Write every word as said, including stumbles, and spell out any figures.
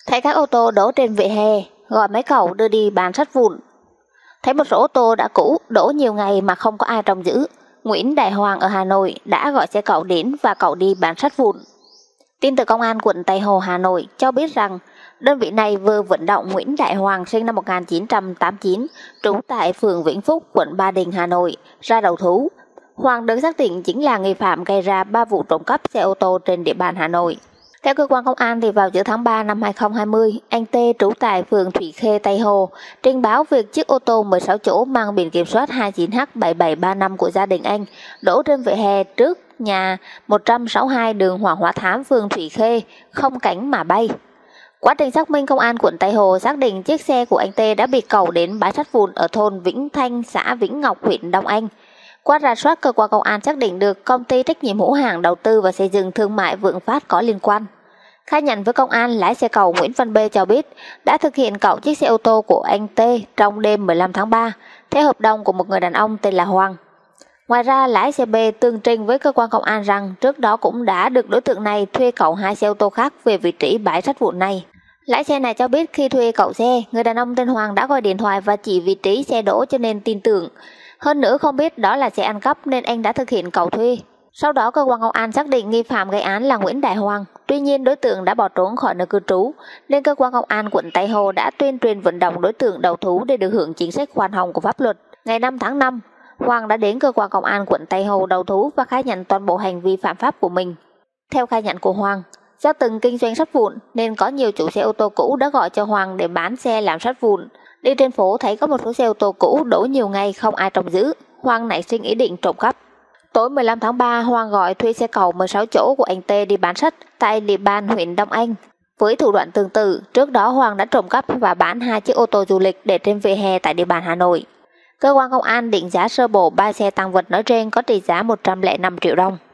Thấy các ô tô đổ trên vỉa hè, gọi mấy cậu đưa đi bán sắt vụn. Thấy một số ô tô đã cũ đổ nhiều ngày mà không có ai trông giữ, Nguyễn Đại Hoàng ở Hà Nội đã gọi xe cậu đến và cậu đi bán sắt vụn. Tin từ Công an quận Tây Hồ, Hà Nội cho biết rằng đơn vị này vừa vận động Nguyễn Đại Hoàng sinh năm một nghìn chín trăm tám mươi chín, trú tại phường Vĩnh Phúc, quận Ba Đình, Hà Nội, ra đầu thú. Hoàng được xác định chính là nghi phạm gây ra ba vụ trộm cắp xe ô tô trên địa bàn Hà Nội. Theo cơ quan công an thì vào giữa tháng ba năm hai nghìn không trăm hai mươi, anh T trú tại phường Thủy Khê, Tây Hồ trình báo việc chiếc ô tô mười sáu chỗ mang biển kiểm soát hai chín H bảy bảy ba năm của gia đình anh đổ trên vỉa hè trước nhà một trăm sáu mươi hai đường Hoàng Hóa Thám, phường Thủy Khê, không cánh mà bay. Quá trình xác minh, Công an quận Tây Hồ xác định chiếc xe của anh T đã bị cẩu đến bãi sắt vụn ở thôn Vĩnh Thanh, xã Vĩnh Ngọc, huyện Đông Anh. Qua rà soát, cơ quan công an xác định được công ty trách nhiệm hữu hạn đầu tư và xây dựng thương mại Vượng Phát có liên quan. Khai nhận với công an, lái xe cẩu Nguyễn Văn B cho biết đã thực hiện cẩu chiếc xe ô tô của anh T trong đêm mười lăm tháng ba theo hợp đồng của một người đàn ông tên là Hoàng. Ngoài ra, lái xe B tường trình với cơ quan công an rằng trước đó cũng đã được đối tượng này thuê cẩu hai xe ô tô khác về vị trí bãi sắt vụn này. Lái xe này cho biết khi thuê cẩu xe, người đàn ông tên Hoàng đã gọi điện thoại và chỉ vị trí xe đổ cho nên tin tưởng. Hơn nữa không biết đó là xe ăn cắp nên anh đã thực hiện cẩu thuê. Sau đó, cơ quan công an xác định nghi phạm gây án là Nguyễn Đại Hoàng. Tuy nhiên, đối tượng đã bỏ trốn khỏi nơi cư trú, nên cơ quan công an quận Tây Hồ đã tuyên truyền vận động đối tượng đầu thú để được hưởng chính sách khoan hồng của pháp luật. Ngày năm tháng năm, Hoàng đã đến cơ quan công an quận Tây Hồ đầu thú và khai nhận toàn bộ hành vi phạm pháp của mình. Theo khai nhận của Hoàng, do từng kinh doanh sắt vụn nên có nhiều chủ xe ô tô cũ đã gọi cho Hoàng để bán xe làm sắt vụn. Đi trên phố thấy có một số xe ô tô cũ đổ nhiều ngày không ai trông giữ, Hoàng nảy sinh ý định trộm cắp. Tối mười lăm tháng ba, Hoàng gọi thuê xe cẩu mười sáu chỗ của anh T đi bán sắt tại địa bàn huyện Đông Anh. Với thủ đoạn tương tự, trước đó Hoàng đã trộm cắp và bán hai chiếc ô tô du lịch để trên vỉa hè tại địa bàn Hà Nội. Cơ quan công an định giá sơ bộ ba xe tang vật nói trên có trị giá một trăm lẻ năm triệu đồng.